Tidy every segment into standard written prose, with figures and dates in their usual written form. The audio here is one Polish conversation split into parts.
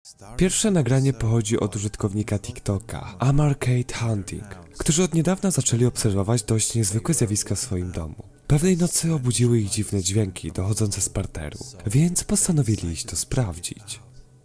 Pierwsze nagranie pochodzi od użytkownika TikToka, Amarcade Hunting, którzy od niedawna zaczęli obserwować dość niezwykłe zjawiska w swoim domu. Pewnej nocy obudziły ich dziwne dźwięki dochodzące z parteru, więc postanowili iść to sprawdzić.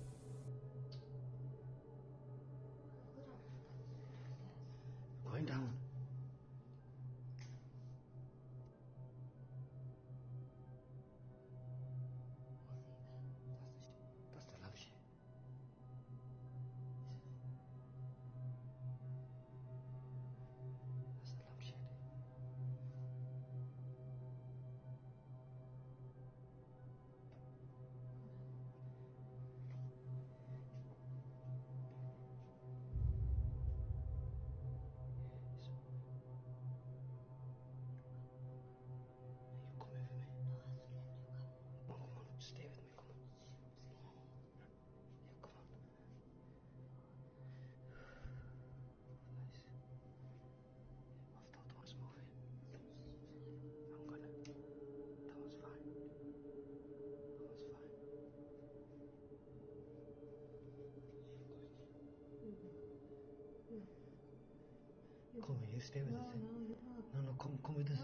Come, you stay with us. No, come with us.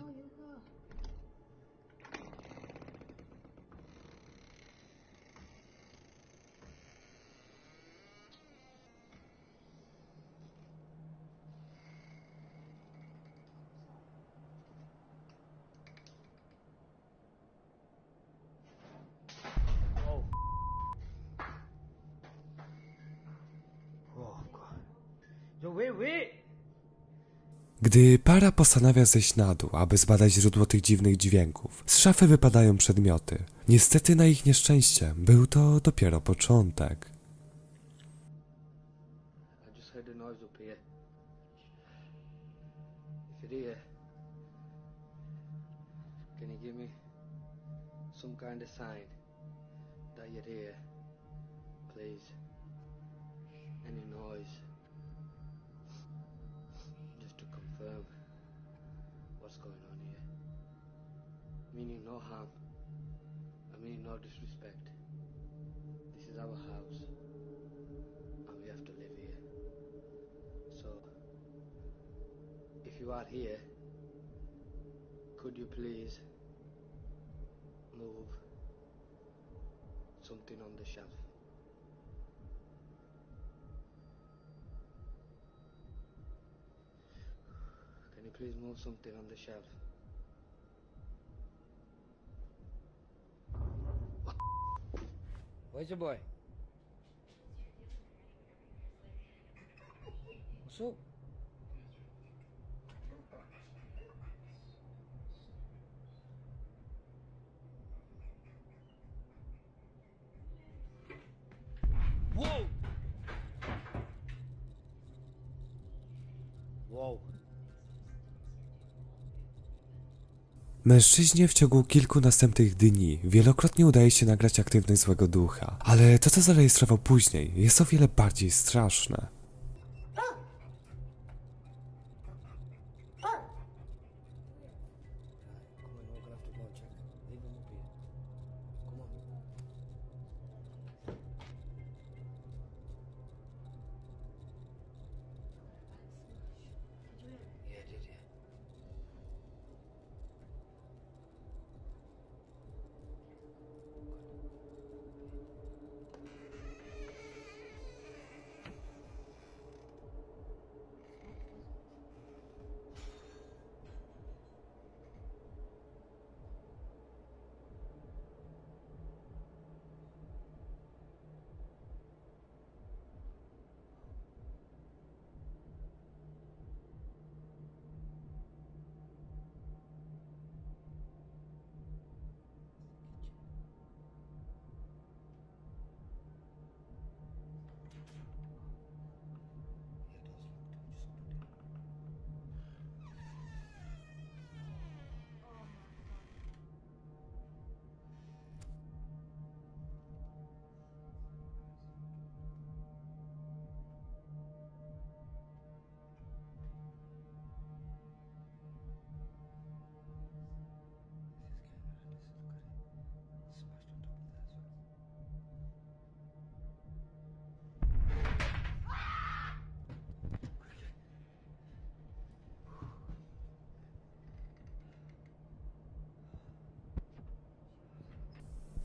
Oh God. Yo, wait. Gdy para postanawia zejść na dół, aby zbadać źródło tych dziwnych dźwięków, z szafy wypadają przedmioty. Niestety na ich nieszczęście był to dopiero początek. I just heard the noise up here. If you're here, can you give me some kind of sign that you're here, please? Any noise, just to confirm what's going on here. Meaning no harm, I mean no disrespect. This is our house, and we have to live here. So, if you are here, could you please move something on the shelf? Can you please move something on the shelf? Where's your boy? What's up? Whoa! Whoa. Mężczyźnie w ciągu kilku następnych dni wielokrotnie udaje się nagrać aktywność złego ducha, ale to co zarejestrował później jest o wiele bardziej straszne.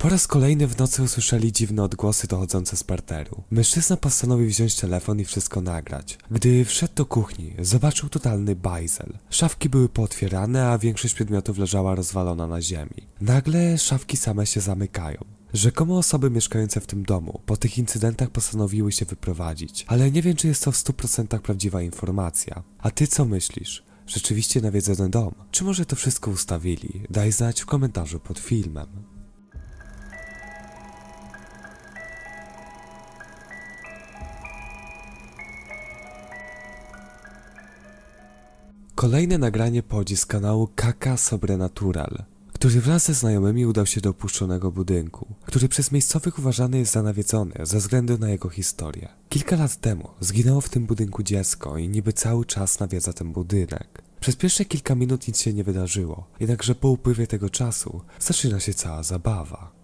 Po raz kolejny w nocy usłyszeli dziwne odgłosy dochodzące z parteru. Mężczyzna postanowił wziąć telefon i wszystko nagrać. Gdy wszedł do kuchni, zobaczył totalny bajzel. Szafki były pootwierane, a większość przedmiotów leżała rozwalona na ziemi. Nagle szafki same się zamykają. Rzekomo osoby mieszkające w tym domu po tych incydentach postanowiły się wyprowadzić, ale nie wiem, czy jest to w 100% prawdziwa informacja. A ty co myślisz? Rzeczywiście nawiedzony dom? Czy może to wszystko ustawili? Daj znać w komentarzu pod filmem. Kolejne nagranie pochodzi z kanału Kaka Sobrenatural, który wraz ze znajomymi udał się do opuszczonego budynku, który przez miejscowych uważany jest za nawiedzony ze względu na jego historię. Kilka lat temu zginęło w tym budynku dziecko i niby cały czas nawiedza ten budynek. Przez pierwsze kilka minut nic się nie wydarzyło, jednakże po upływie tego czasu zaczyna się cała zabawa.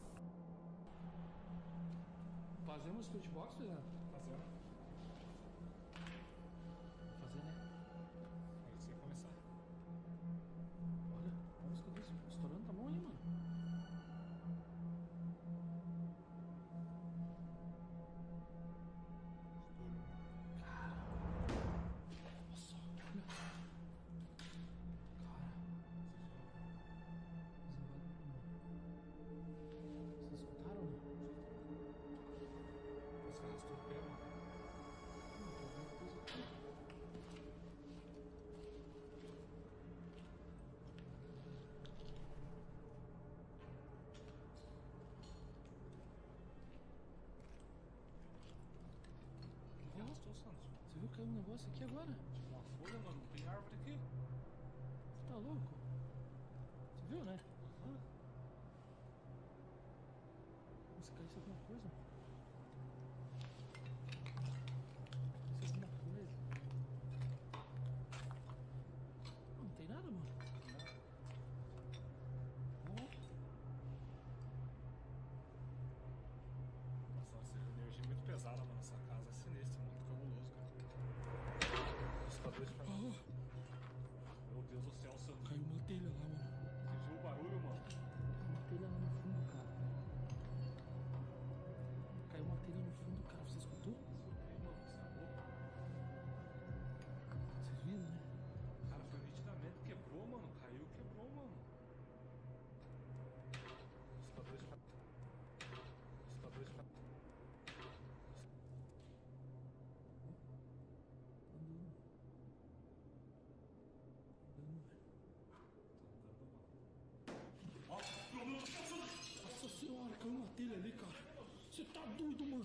Você viu que caiu um negócio aqui agora? Uma folha, mano, não tem árvore aqui. Você tá louco? Você viu, né? Se caísse alguma coisa. Se caísse alguma coisa. Não tem nada, mano. Nossa, essa energia é muito pesada, mano, nessa casa. É sinistro, mano. Cabuloso, cara. Assustador de cara. Meu Deus do céu, Sandro. Caiu uma telha lá, mano. Você viu o barulho, mano? Uma telha lá no fundo, cara. Caiu uma telha no fundo, cara. Você escutou? Escutei, mano. Você é louco. Vocês viram, né? Cara, foi nitidamente. Quebrou, mano. Caiu, quebrou, mano. Assustador de cara. Assustador de cara. Nossa senhora, caiu uma telha ali, cara. Você tá doido, mano.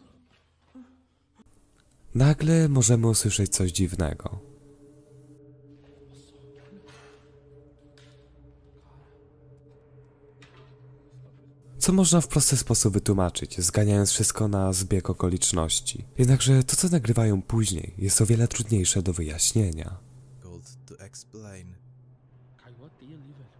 Nagle możemy usłyszeć coś dziwnego. Co można w prosty sposób wytłumaczyć, zganiając wszystko na zbieg okoliczności. Jednakże to, co nagrywają później, jest o wiele trudniejsze do wyjaśnienia. To explain. Caiu a teia ali, velho.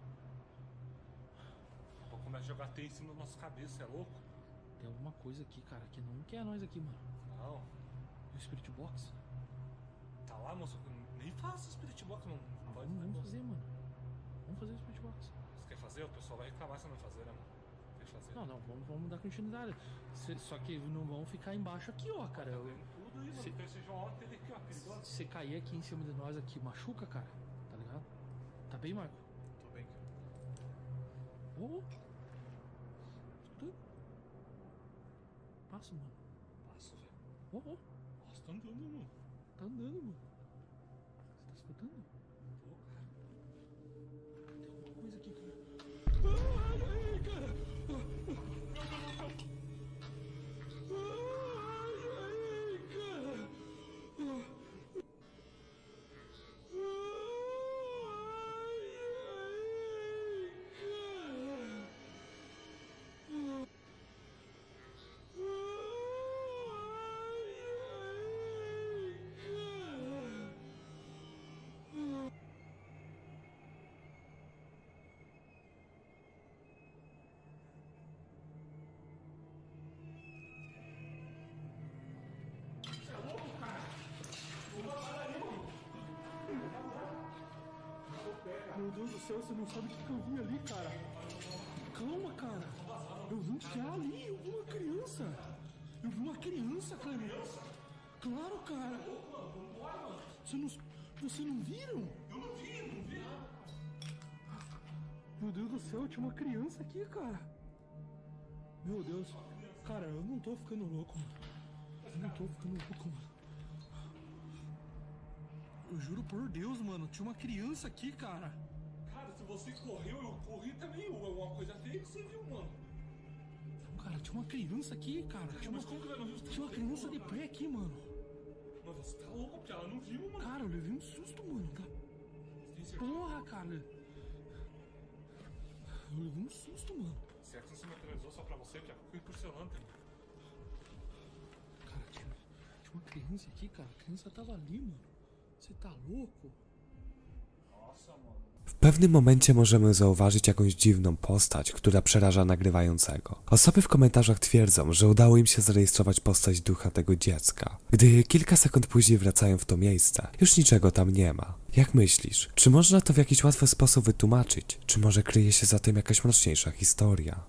Pô, começa a jogar teia em cima da nossa cabeça, é louco? Tem alguma coisa aqui, cara, que não quer nós aqui, mano. Não. E o Spirit Box? Tá lá, moço. Nem faça Spirit Box, não. Não pode Vamos fazer, mano. Vamos fazer o Spirit Box. Você quer fazer? O pessoal vai reclamar se não fazer, né, mano? Tem que fazer. Não, vamos dar continuidade. Só que não vão ficar embaixo aqui, ó, cara. Tá vendo tudo aí, mano. Se- Porque esse João aqui, ó. Perigoso. Se você cair aqui em cima de nós aqui, machuca, cara. Tá ligado? Tá bem, Marco? Tô bem, cara. Ô! Escuta. Passa, mano. Passo, velho. Ô, Nossa, tá andando, mano. tá andando, mano. Você tá escutando? Pô, cara. Tem alguma coisa aqui, cara. Ai, ai, cara. Meu Deus do céu, você não sabe o que eu vi ali, cara. Calma, cara. Eu vi um piá ali, eu vi uma criança. Eu vi uma criança, Cleber. Claro, cara. Vocês não viram? Eu não vi. Meu Deus do céu, tinha uma criança aqui, cara. Meu Deus. Cara, eu não tô ficando louco, mano. Eu juro por Deus, mano, tinha uma criança aqui, cara. Cara, se você correu, eu corri também. Alguma coisa feia que você viu, mano. Não, cara, tinha uma criança aqui, cara. Mas como que vai não viu? Tinha uma criança de pé aqui, mano. Mas você tá louco, porque ela não viu, mano. Cara, eu levei um susto, mano. Tá? Tem certeza? Porra, cara. Eu levei um susto, mano. Será que você se materializou só pra você, Pia? Foi impressionante, mano. Cara, tinha uma criança aqui, cara. A criança tava ali, mano. Você tá louco? Nossa, mano. W pewnym momencie możemy zauważyć jakąś dziwną postać, która przeraża nagrywającego. Osoby w komentarzach twierdzą, że udało im się zarejestrować postać ducha tego dziecka. Gdy kilka sekund później wracają w to miejsce, już niczego tam nie ma. Jak myślisz, czy można to w jakiś łatwy sposób wytłumaczyć? Czy może kryje się za tym jakaś mroczniejsza historia?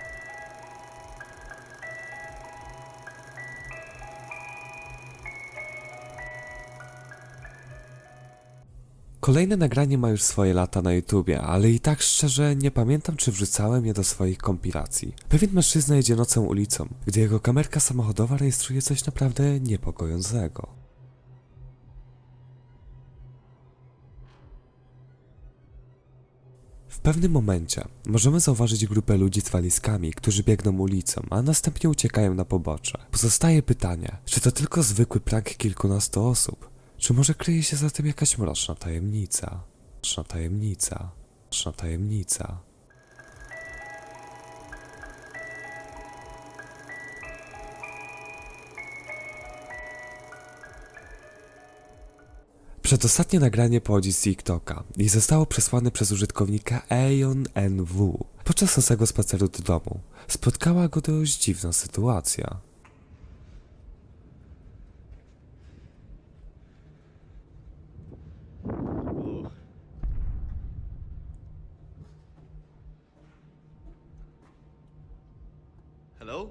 Kolejne nagranie ma już swoje lata na YouTubie, ale i tak szczerze nie pamiętam, czy wrzucałem je do swoich kompilacji. Pewien mężczyzna jedzie nocą ulicą, gdy jego kamerka samochodowa rejestruje coś naprawdę niepokojącego. W pewnym momencie możemy zauważyć grupę ludzi z walizkami, którzy biegną ulicą, a następnie uciekają na pobocze. Pozostaje pytanie, czy to tylko zwykły prank kilkunastu osób? Czy może kryje się za tym jakaś mroczna tajemnica? Mroczna tajemnica. Przedostatnie nagranie pochodzi z TikToka i zostało przesłane przez użytkownika AeonNW. Podczas nocnego spaceru do domu spotkała go dość dziwna sytuacja. Hello?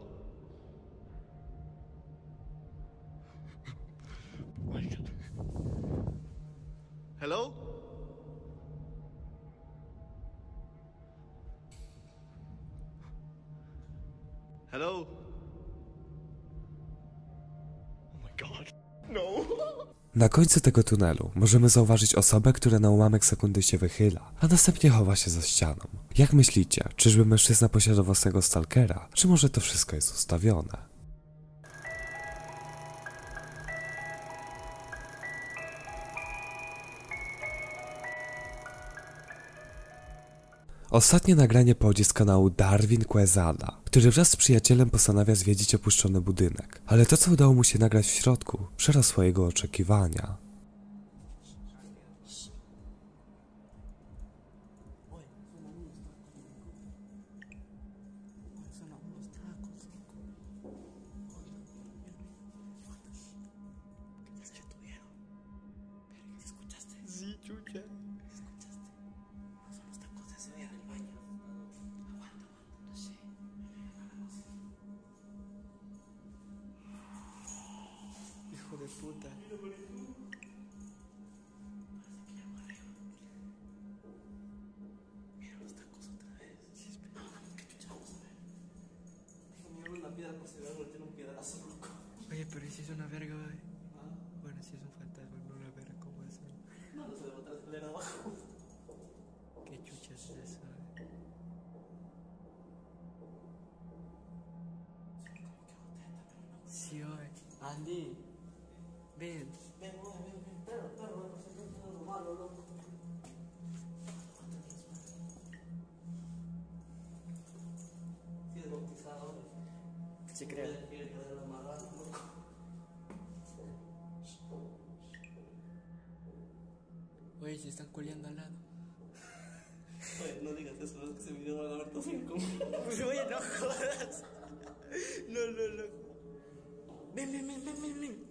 Hello? Hello? Oh my god. No. Na końcu tego tunelu możemy zauważyć osobę, która na ułamek sekundy się wychyla, a następnie chowa się za ścianą. Jak myślicie, czyżby mężczyzna posiada własnego stalkera, czy może to wszystko jest ustawione? Ostatnie nagranie pochodzi z kanału Darwin Quezada, który wraz z przyjacielem postanawia zwiedzić opuszczony budynek, ale to, co udało mu się nagrać w środku, przerosło jego oczekiwania. Sí, chucha. Hijo de puta. Mira los tacos otra vez. Sí, espera. Dijo, la piedra por si algo tiene un piedrazo, loco. Oye, pero ¿y si es una verga, güey? Bueno, si es un fantasma, no una verga, ¿cómo es? No, no se le va a traer abajo. ¿Qué chucha es eso, güey? Sí, oye. Andy. Ven. Ven, perro, no sé qué es lo malo, loco. Sí, es bautizado. Se cree. Quiere quedar amarrado, loco. Oye, se están coleando al lado. Oye, no digas eso, es que ese video van a ver todos incómodos. Oye, no jodas. No. Ven.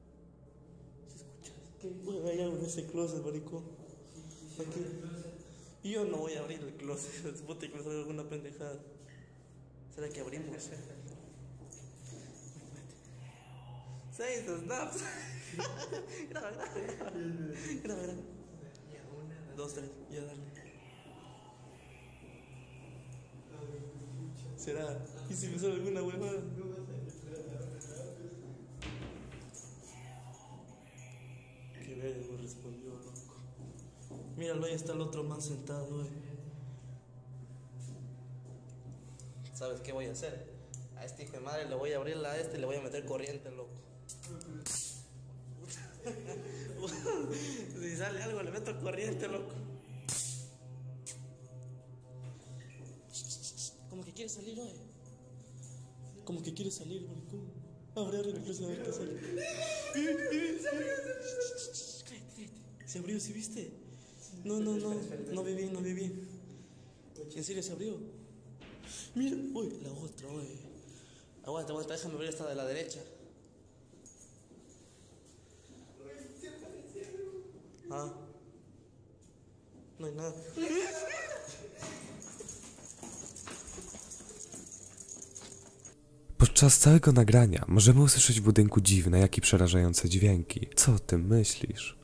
¿Se escucha? ¿Qué? Hay algo en ese closet, marico. Aquí. Y yo no voy a abrir el closet, puta que me salga alguna pendejada. ¿Será que abrimos? 6 snaps. Graba. 2, 3, ya dale. ¿Será? ¿Y si me sale alguna huevada? Qué verga me respondió, loco. Míralo, ahí está el otro man sentado, ¿Sabes qué voy a hacer? A este hijo de madre le voy a abrir a este y le voy a meter corriente, loco. Si sale algo, le meto corriente, loco. Como que quiere salir, oye. Como que quiere salir, maricón. Abre el closet a ver qué sale. Cállate. Se abrió, ¿sí viste? No vi bien. ¿En serio se abrió? Mira, uy, la otra, uy. Aguanta, déjame abrir esta de la derecha. Ah. No hay nada. Podczas całego nagrania możemy usłyszeć w budynku dziwne, jak i przerażające dźwięki. Co o tym myślisz?